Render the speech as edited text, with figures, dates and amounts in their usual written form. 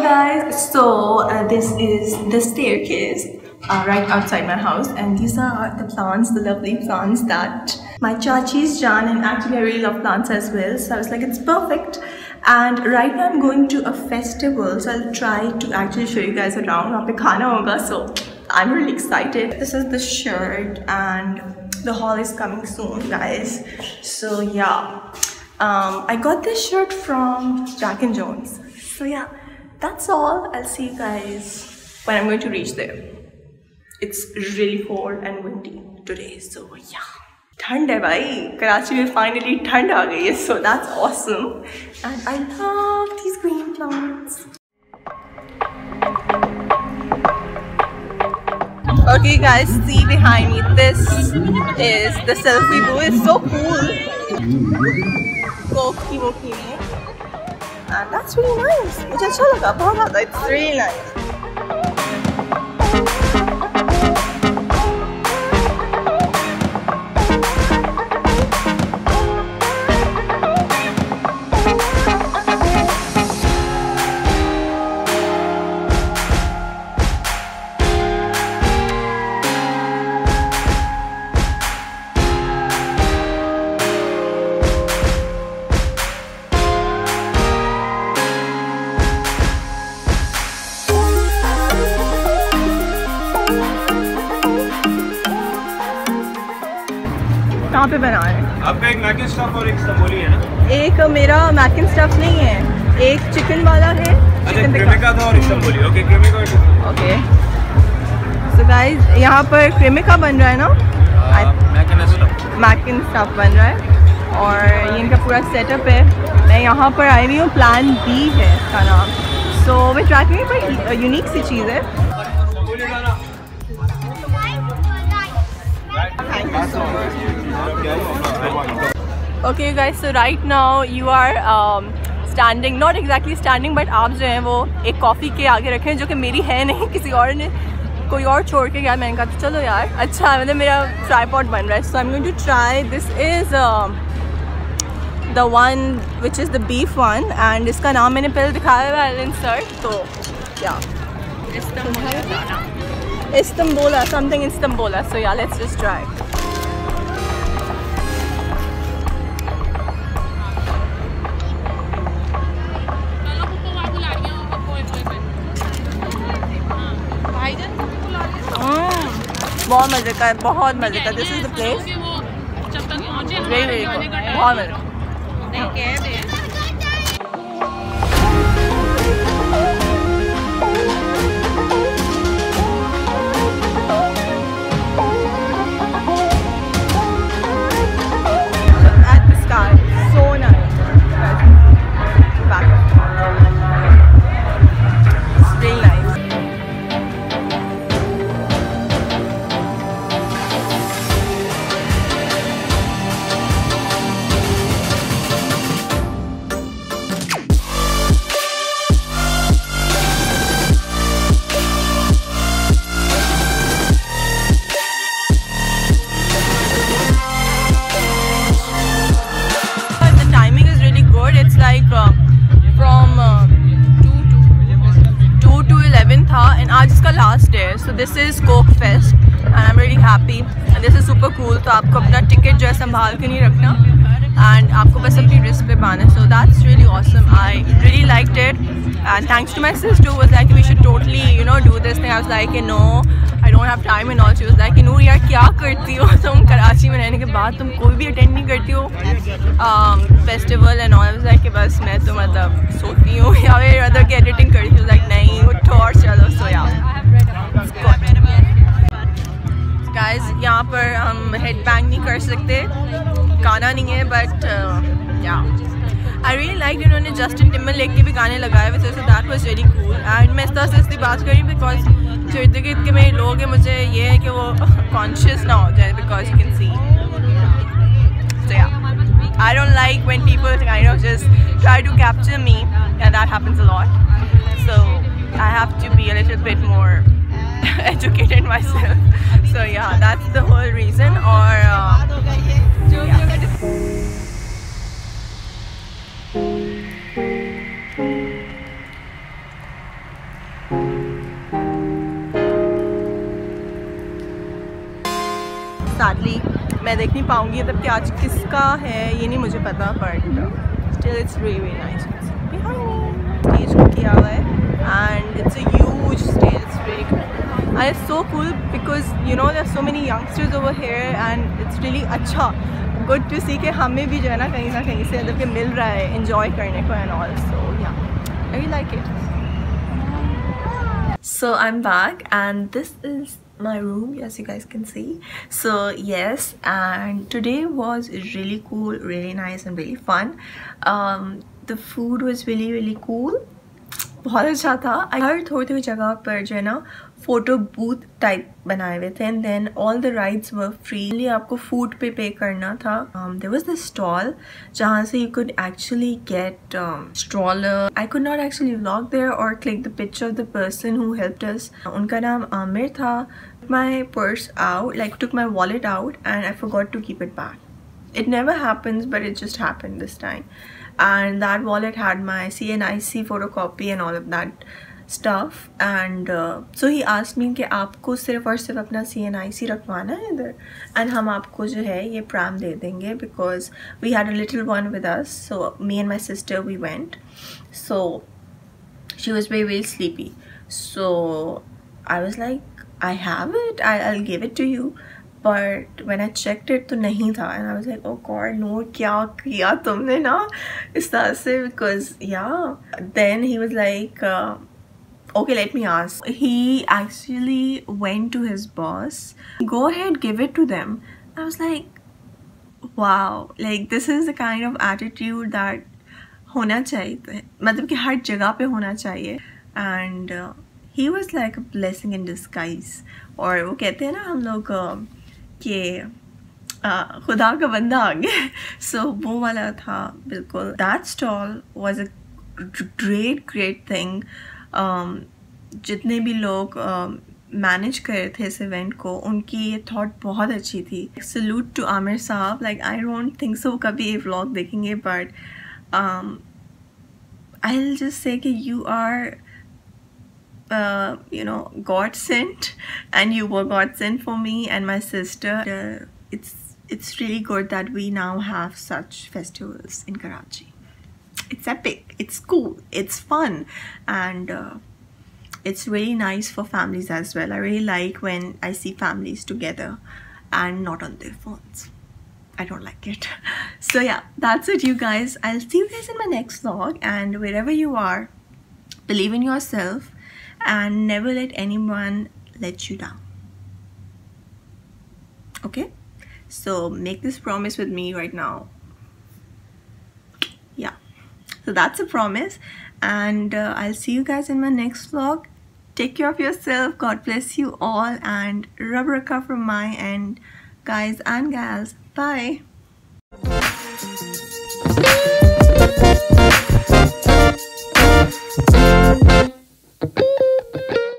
guys, so this is the staircase right outside my house, and these are the plants, the lovely plants that my chachi's Jan, and actually I really love plants as well, so I was like it's perfect. And right now I'm going to a festival, so I'll try to actually show you guys around. Wahan pe khana hoga, so I'm really excited. This is the shirt and the haul is coming soon, guys. So yeah, I got this shirt from Jack and Jones. So yeah, that's all. I'll see you guys when I'm going to reach there. It's really cold and windy today, so yeah. Thand hai bhai, Karachi mein finally thand aa gayi hai, so that's awesome. And I love these green plants. Okay guys, see behind me, this is the selfie booth. It's so cool. Koki woki mein. And that's really nice. Mujhe acha laga, bahut zyada. It's really nice. कहाँ पे बना है? आपका एक Mac and stuff और एक इस्तांबुली है ना? एक मेरा मैक एंड स्टफ नहीं है, एक चिकन वाला है। अच्छा, क्रेमिका था और इस्तांबुली। ओके, क्रेमिका। ओके। सो गाइस, यहाँ पर क्रेमिका बन रहा है ना? मैक एंड स्टफ बन रहा है और ये इनका पूरा सेटअप है। मैं यहाँ पर आई हुई हूँ, प्लान बी है इसका नाम। सो वे ट्राई करेंगे, पर यूनिक सी चीज़ है। Okay guys, so right now you are standing, not exactly standing, but आप जो हैं वो एक कॉफ़ी के आगे रखे हैं, जो कि मेरी है नहीं, किसी और ने कोई और छोड़ के गया। मैंने कहा तो चलो यार, अच्छा मतलब मेरा ट्राईपॉड बन रहा है। So I'm going to try, this is the one which is the beef one, and इसका नाम मैंने पहले दिखाया हुआ है, I'll insert, तो yeah, Istanbul, something Istanbul, so yeah, let's just try. बहुत मज़े का है, बहुत मज़े का। This is the place, very very good, बहुत मज़े। At the sky, so nice. Back up. It's really nice. It's like from 2 to 11 था, and आज इसका last day. So this is Coke Fest and I'm really happy and this is super cool. तो आपको अपना ticket जो है संभाल के नहीं रखना and आपको बस अपनी रिस्क पे पाना. So that's really awesome. I really liked it and thanks to my sister who was like we should totally do this thing. I was like no, I don't have time and all. She was like no यार क्या करती हो तुम, कराची में रहने के बाद तुम कोई भी अटेंड नहीं करती हो festival and all. I was like बस मैं तो मतलब सोती हूँ या फिर अदर की एडिटिंग करती हूँ. like नहीं उठो और चलो. So yeah, guys, यहाँ पर हम हेड बैंग नहीं कर सकते, गाना नहीं है, but yeah, I really liked इन्होंने जस्टिन टिम्बरलेक के भी गाने लगाए हुए थे, so that was really cool. and मैं इस तरह से इसलिए बात करी बिकॉज जो इर्द गिर्द के मेरे लोग हैं, मुझे ये है कि वो कॉन्शियस ना हो जाए, because you can see. So yeah, I don't like when people kind of just try to capture me, and that happens a lot. So I have to be a little bit more educated myself. So yeah, that's the whole reason. Or yeah. मैं देख नहीं पाऊँगी तब कि आज किसका है ये नहीं मुझे पता, but still it's really nice. Stage को किया हुआ है and it's a huge stage. It's really cool and it's so cool because you know there's so many youngsters over here and it's really अच्छा good to see कि हमें भी जो है ना कहीं से मतलब कि मिल रहा है enjoy करने को and all. So yeah, I really like it. So I'm back and this is my room, as you guys can see. So yes, and today was really cool, really nice and really fun. The food was really cool, बहुत अच्छा था। हर थोड़ी जगह पर जो है ना photo booth type बनाए हुए थे and then all the rides were free. आपको फूड पे करना था। देयर वाज द स्टॉल जहाँ से you could actually get stroller. I could not actually vlog there और click the picture of the person who helped us. उनका नाम आमिर था। My purse out, like took my wallet out and I forgot to keep it back. It never happens, but it just happened this time. And that wallet had my CNIC photocopy and all of that stuff. And so he asked me कि आपको सिर्फ और सिर्फ अपना CNIC रखवाना है इधर, and हम आपको जो है ये pram दे देंगे because we had a little one with us. So me and my sister we went. So she was very sleepy. So I was like, I have it. I'll give it to you. But when I checked it तो नहीं था and I was like, oh god no, क्या किया तुमने ना इस तरह से, because yeah. Then he was like okay, let me ask. He actually went to his boss, go ahead, give it to them. I was like, wow, like this is the kind of attitude that होना चाहिए, मतलब कि हर जगह पे होना चाहिए. And he was like a blessing in disguise. और वो कहते हैं ना हम लोग कि खुदा का बंदा आ गया. So वो वाला था बिल्कुल. That stall was a great thing. जितने भी लोग मैनेज कर रहे थे इस इवेंट को, उनकी ये थॉट बहुत अच्छी थी. सल्यूट टू आमिर साहब. Like I don't think so कभी ये व्लॉग देखेंगे, but I will just say कि you are you know, God sent, and you were God sent for me and my sister. It's really good that we now have such festivals in Karachi. It's epic, it's cool, it's fun, and it's really nice for families as well. I really like when I see families together and not on their phones. I don't like it. So yeah, that's it you guys. I'll see you guys in my next vlog, and wherever you are, believe in yourself and never let anyone let you down. Okay, so make this promise with me right now. Yeah, so that's a promise, and I'll see you guys in my next vlog. Take care of yourself. God bless you all, and Rab Rakha from my end, guys and gals. Bye.